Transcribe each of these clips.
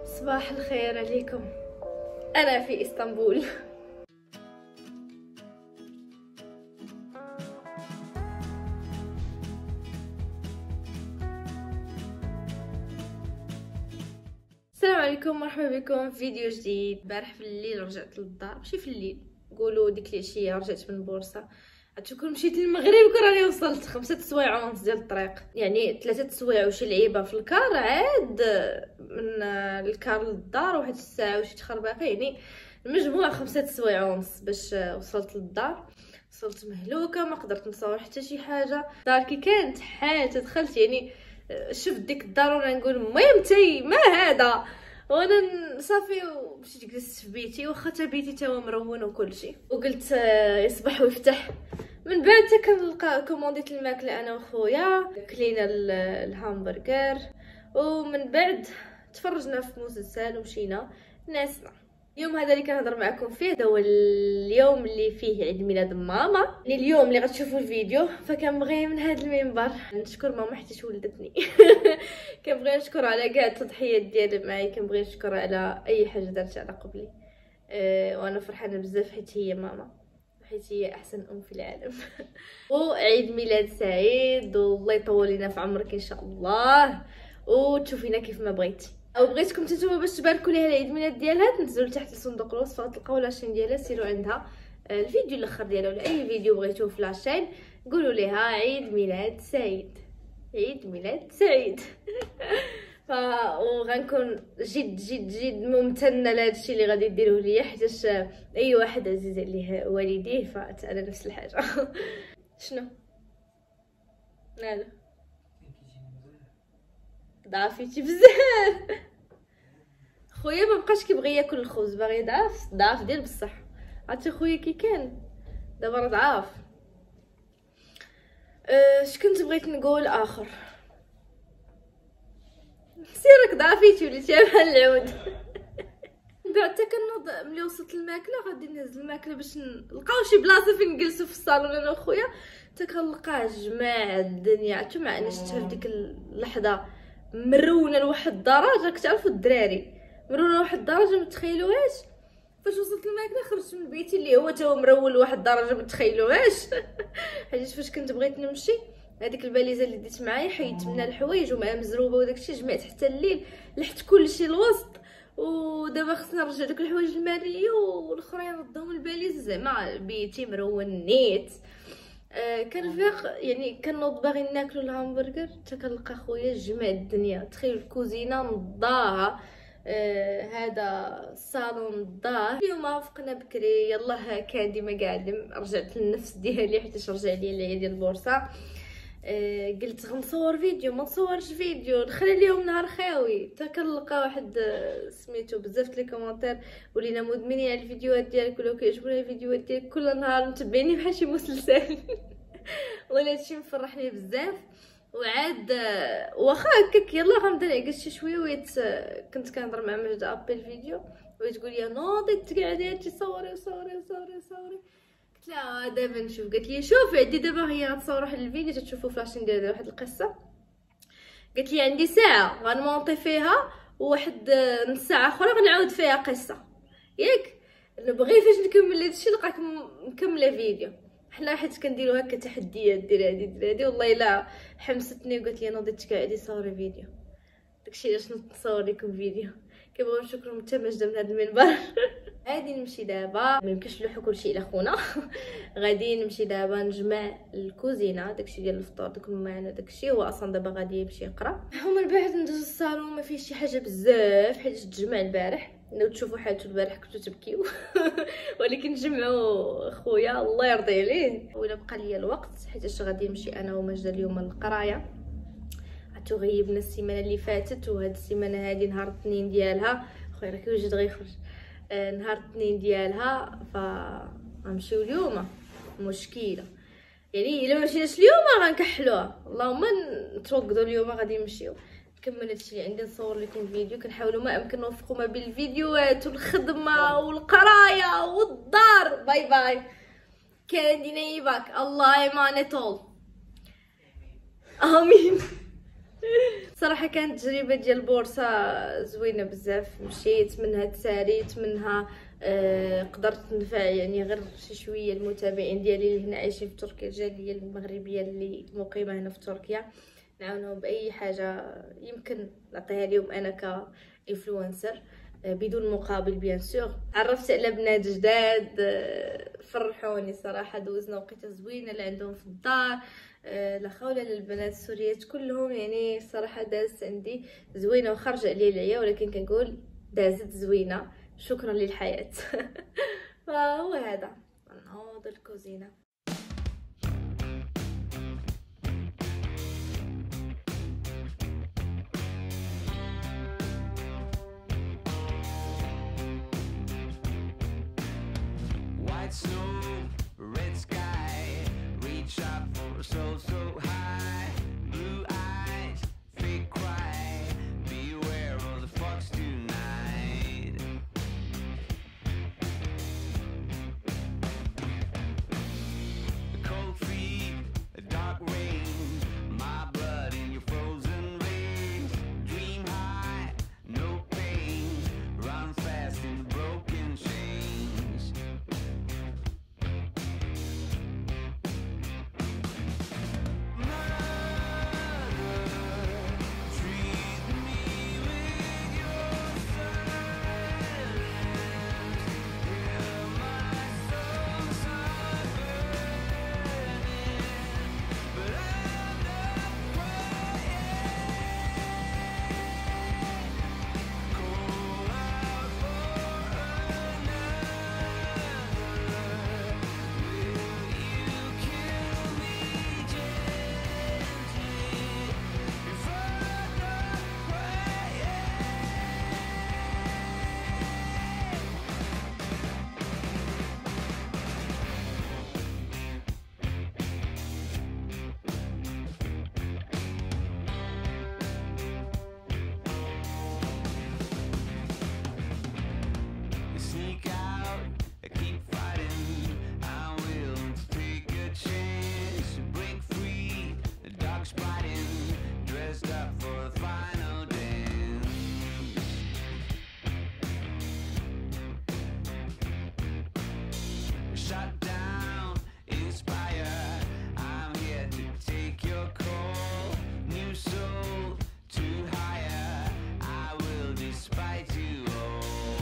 صباح الخير عليكم. أنا في إسطنبول. السلام عليكم، مرحبا بكم في فيديو جديد. امبارح في الليل رجعت للدار، ماشي في الليل، نقولوا ديك العشيه رجعت من البورصه. عتشوفوا مشيت للمغرب كون راني وصلت 5 سوايع ونص ديال الطريق، يعني 3 سوايع وشي لعيبه في الكار، عاد من الكار للدار 1 ساعه وشي تخربيقه، يعني المجموع 5 سوايع ونص باش وصلت للدار. وصلت مهلوكه، ما قدرت نصور حتى شي حاجه. الدار كي كانت حالة دخلت، يعني شفت ديك الدار وانا نقول ميمتي ما هذا، وانا صافي مشيت جلست في بيتي، واخا تا بيتي تا هو مرون وكل شيء، وقلت يصبح ويفتح. من بعد تا كنلقى كومونديت الماكله انا وخويا، كلينا الهامبرغر، ومن بعد تفرجنا في مسلسل ومشينا ناسنا. اليوم هذا اللي كنهضر معكم فيه، هذا هو اليوم اللي فيه عيد ميلاد ماما. يعني اليوم اللي غتشوفوا الفيديو، فكنبغي من هذا المنبر نشكر ماما حيت ولدتني. كنبغي نشكر على كاع التضحيات ديالها معايا، كنبغي نشكر على اي حاجه دارت على قبلي. وانا فرحانه بزاف حيت هي ماما، حيت هي احسن ام في العالم. وعيد ميلاد سعيد، والله يطول لنا في عمرك ان شاء الله، وتشوفينا كيف ما بغيتي. او بغيتكم نتوما باش تباركوا ليها العيد ميلاد ديالها، تنزلوا تحت لصندوق الوصف غتلقاو لاشين ديالها، سيروا عندها الفيديو الاخر ديالها ولا اي فيديو بغيتوه في لاشين، قولوا ليها عيد ميلاد سعيد، عيد ميلاد سعيد. وغنكون جد جد جد ممتنه لهادشي اللي غادي ديروه ليا، حيت اي واحد عزيز عليه والديه فانا نفس الحاجه. شنو لا ضعفيتي بزاف. خويا ما بقاش كيبغي ياكل الخبز، باغي ضعف ديال بصح. عرفتي خويا كي كان دابا راه ضعاف. اش كنت بغيت نقول اخر؟ سيرك ضعفيتي وليتي بحال العود. بعد حتى كنوض ملي وصلت الماكله، غادي نهز الماكله باش نلقاو شي بلاصه فين نجلسوا في الصالون انا وخويا، حتى كنلقاه جماع الدنيا. عرفتوا مع اني شفتها في ديك اللحظه مرونه لواحد الدرجه، كتعرفوا الدراري مرونه لواحد الدرجه ما تخيلوهاش. فاش وصلت الماكله خرجت من بيتي اللي هو تا هو مرول لواحد الدرجه ما تخيلوهاش. حيت فاش كنت بغيت نمشي، هذيك الباليزه اللي ديت معايا حيدت منها الحوايج ومعها مزروبه وداكشي، جمعت حتى الليل لحت كلشي الوسط، ودابا خصنا نرجع دوك الحوايج الماليه والاخرين ردهم الباليز. زعما بيتي مرون نيت. كنفيق يعني كنوض باغي ناكلو الهامبرغر، حتى كنلقى خويا جمع الدنيا. تخيل الكوزينه نضاها، هذا الصالون نضاه. اليوم فقنا بكري، يلاه كان ديما قاعد رجعت للنفس ديالي حيت رجع لي العيد ديال البورصه. قلت غنصور فيديو، ما نصورش فيديو، نخلي اليوم نهار خاوي. حتى كنلقى واحد سميتو بزاف لي كومونتير، ولينا مدمنين على الفيديوهات ديالك، ولا كيعجبونا الفيديوهات ديالك، كل نهار متبعيني بحال شي مسلسل. والله هادشي مفرحني بزاف. وعاد واخا هكاك يلا غنبدا نعكس شي شويه، ويت كنت كنهضر مع مجد ابي الفيديو، وتقول لي نوضي تقعدي صوري صوري صوري صوري. قلت لها دابا نشوف. قالت لي شوفي عندي دابا هي غتصور واحد الفيديو تتشوفوا فلاشين ديال واحد القصه. قالت لي عندي ساعه غنمونطي فيها، وواحد نص ساعه اخرى غنعاود فيها قصه ياك. نبغي فاش نكمل هادشي نلقاك مكمله فيديو. حنا حيت كنديروا هكا تحديات، دير هادي دير هادي. والله الا حمستني وقالت لي نوضي تقعدي صوري فيديو. داكشي علاش نصور لكم فيديو. كنبغيو نشكروا حتى ماجده من هذا المنبر. غادي نمشي دابا، ميمكنش نلوحو كلشي الى خونا. غادي نمشي دابا نجمع الكوزينه، داكشي ديال الفطور دوك معنا داكشي. هو اصلا دابا غادي يمشي يقرا، ومن بعد ندوز للصالون. ما فيه شي حاجه بزاف حيت تجمع البارح. لو تشوفوا حالته البارح كنتو تبكيو. ولكن جمعوا خويا الله يرضي عليه. ولا بقى ليا الوقت حيت غادي نمشي انا وماجده اليوم للقرايه. عرفتو غيبنا السيمانه اللي فاتت، وهاد السيمانه هادي نهار الاثنين ديالها خويا راه كيوجد غيخرج نهار الاثنين ديالها، فغنمشيو اليوم. مشكله يعني الا مشيناش اليوم غنكحلوها، اللهم نتوقدوا اليوم غادي نمشيو. كمل هادشي اللي عندي نصور لكم فيديو. كنحاولوا ما امكن نوفقوا ما بين الفيديوهات والخدمه والقرايه والدار. باي باي. كان يباك الله يماني طول. امين. صراحه كانت تجربه ديال البورصه زوينه بزاف. مشيت منها تساليت منها، قدرت ننفع يعني غير شي شويه المتابعين ديالي اللي هنا عايشين في تركيا، الجاليه المغربيه اللي مقيمه هنا في تركيا، نعاونهم باي حاجه يمكن نعطيها لهم انا كانفلونسر بدون مقابل بيان سور. تعرفت على بنات جداد فرحوني صراحه، دوزنا وقيته زوينه اللي عندهم في الدار، لا خوله للبنات السوريات كلهم، يعني صراحه دازت عندي زوينه وخرج عليه العيا، ولكن كنقول دازت زوينه، شكرا للحياه. فهو هذا نعوض الكوزينه. Snow, red sky, reach up for so high, blue eyes, fake cry, beware of the fox tonight. Cold feet, a dark rain, my blood in your frozen veins. Dream high, no pain, run fast in broken chains. Sneak out, keep fighting. I'm willing to take a chance, break free, the dog's biting, dressed up for the final dance. Shut down, inspire, I'm here to take your call. New soul, too higher, I will despite you all.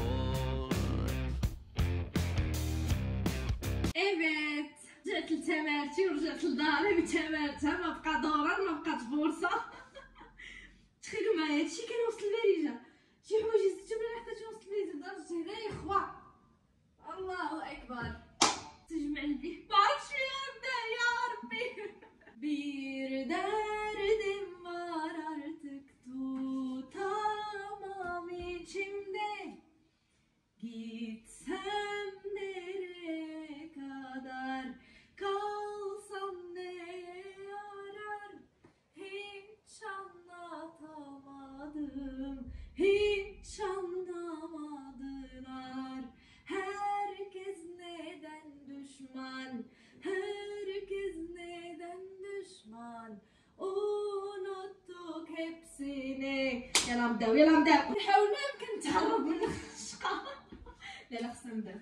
Evet، رجعت لتمارتي ورجعت لداري بتمارتها، ما بقى دوران ما بقات بورصه. تخيلوا معايا هادشي كان وسط الفريجه، شي حوايج زدتو بلا حتى توسط الفريجه لدرجه هنايا خوا الله اكبر. تجمع البيه معرفتش فين غنبدا يا ربي. Bir derdim var artık tutamam içimde, gitsem nereye kadar, kalsam neye yarar, hiç anlatamadım, hiç anlamadılar. Herkes neden düşman, herkes neden düşman, unuttuk hepsini. يلا نبداو يلا نبداو، نحاول ما يمكن نتهرب من الشقه. لا لا خصنا نبداو.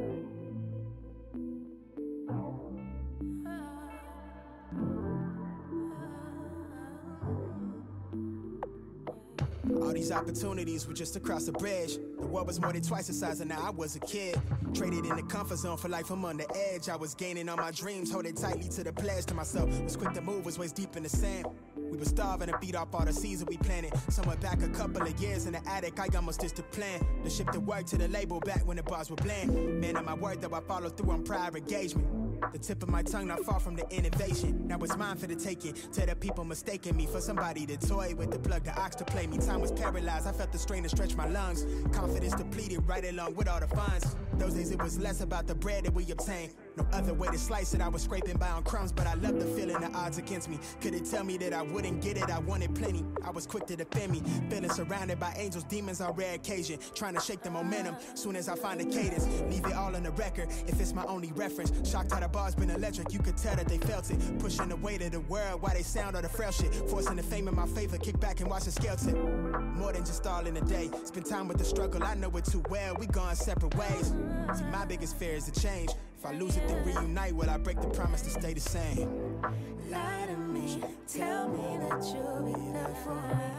All these opportunities were just across the bridge. The world was more than twice the size and now I was a kid. Traded in the comfort zone for life, I'm on the edge. I was gaining on my dreams, holding tightly to the pledge to myself. Was quick to move, was waist deep in the sand. We were starving to beat off all the seeds that we planted. Somewhere back a couple of years in the attic, I almost ditched the plan. The ship to work to the label back when the bars were bland. Man, on my word, though I follow through on prior engagement. The tip of my tongue not far from the innovation. Now it's mine for the taking. To the people mistaking me for somebody to toy with, the plug, the ox to play me. Time was paralyzed, I felt the strain to stretch my lungs. Confidence depleted right along with all the funds. Those days it was less about the bread that we obtained No other way to slice it, I was scraping by on crumbs, but I loved the feeling the odds against me. Couldn't tell me that I wouldn't get it, I wanted plenty. I was quick to defend me, feeling surrounded by angels, demons on rare occasion. Trying to shake the momentum, soon as I find a cadence. Leave it all on the record, if it's my only reference. Shocked how the bar's been electric, you could tell that they felt it. Pushing the weight of the world while they sound all the frail shit. Forcing the fame in my favor, kick back and watch the scale tip. More than just all in a day, spend time with the struggle, I know it too well. We going separate ways. See, my biggest fear is the change. If I lose it, then reunite. Will I break the promise to stay the same? Lie to me, tell me that you'll be there for me.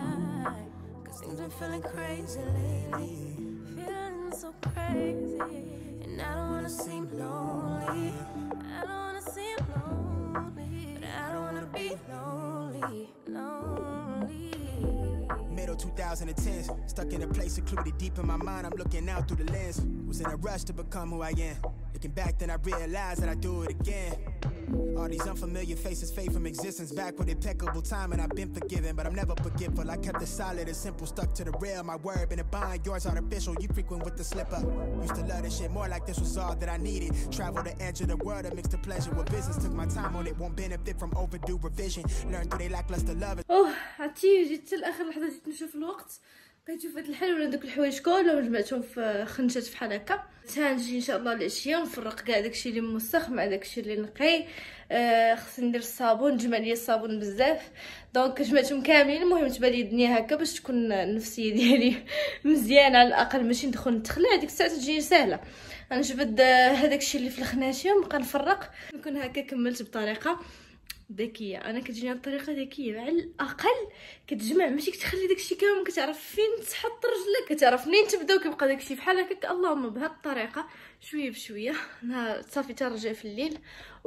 Cause things been feeling crazy lately. Feeling so crazy. And I don't wanna seem lonely. I don't wanna seem lonely. But I don't wanna be lonely, lonely. Middle 2010s, stuck in a place secluded deep in my mind. I'm looking out through the lens. Was in a rush to become who I am. Looking back, then I realized that I do it again. All these unfamiliar faces fade from existence. Back with impeccable time, and I've been forgiven, but I'm never forgetful. I kept it solid and simple, stuck to the rail. My word been a bind, yours artificial. You frequent with the slipper. Used to love this shit more like this was all that I needed. Travel the edge of the world that mixed the pleasure with business. Took my time on it, won't benefit from overdue revision. Learn through they lackluster love. عرفتي جيت لاخر لحظه جيت نشوف الوقت، بقيت نشوف هاد الحل ولا دوك الحوايج كلهم جمعتهم في خنجات فحال هكا. تنجي ان شاء الله العشيه ونفرق كاع داكشي اللي موسخ مع داكشي اللي نقي. خصني ندير الصابون، جمع ليا الصابون بزاف، دونك جمعتهم كاملين. المهم تبان لي الدنيا هكا باش تكون النفسيه ديالي مزيانه على الاقل، ماشي ندخل نتخلع. ديك الساعه تجيني سهله، غنجبد هذاك الشيء اللي في الخناشيه ونبقى نفرق. نكون هكا كملت بطريقه ذكيه. انا كتجيني الطريقه ذكيه، على الاقل كتجمع، ماشي كتخلي داكشي كامل، كتعرف فين تحط رجلك، كتعرف منين تبدا، وكيبقى داكشي بحال هكاك. اللهم بهاد الطريقه شويه بشويه صافي ترجع في الليل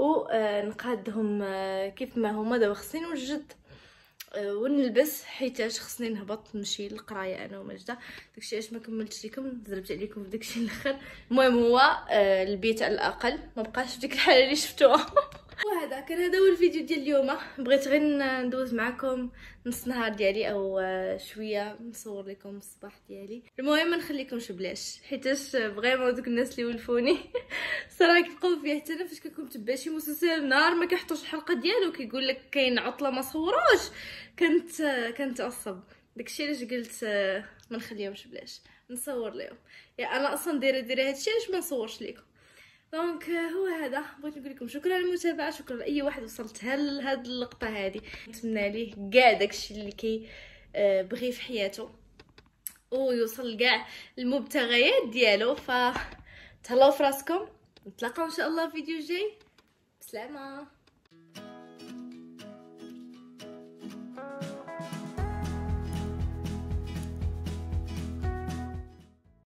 ونقادهم كيف ما هما. دابا خصني نوجد ونلبس حيتاش خصني نهبط نمشي للقرايه انا وماجده. داكشي علاش ما كملتش لكم، زربت عليكم في داكشي الاخر. المهم هو البيت على الاقل ما بقاش في ديك الحاله اللي شفتوها. وهذا كان هذا هو الفيديو ديال اليوم. بغيت غير ندوز معكم نص نهار ديالي او شويه نصور لكم الصباح ديالي. المهم ما نخليكمش بلاش، حيتاش فريمون دوك الناس اللي ولفوني صراحه كيبقاو فيا. حتى انا فاش كنكون متبعه شي مسلسل نهار ما كيحطوش الحلقه ديالو كيقول لك كاين عطله ما صوروش، كنتعصب. داكشي علاش قلت ما نخليهمش بلاش، نصور لهم. انا اصلا دايره هادشي علاش ما نصورش لكم. دونك هو هذا، بغيت نقول لكم شكرا على المتابعه، شكرا لاي واحد وصلت لهاد اللقطه هذه. نتمنى ليه كاع داكشي اللي بغي في حياته ويوصل كاع المبتغيات ديالو. فتهلاو في راسكم، نتلاقاو ان شاء الله في فيديو جاي. بسلامه.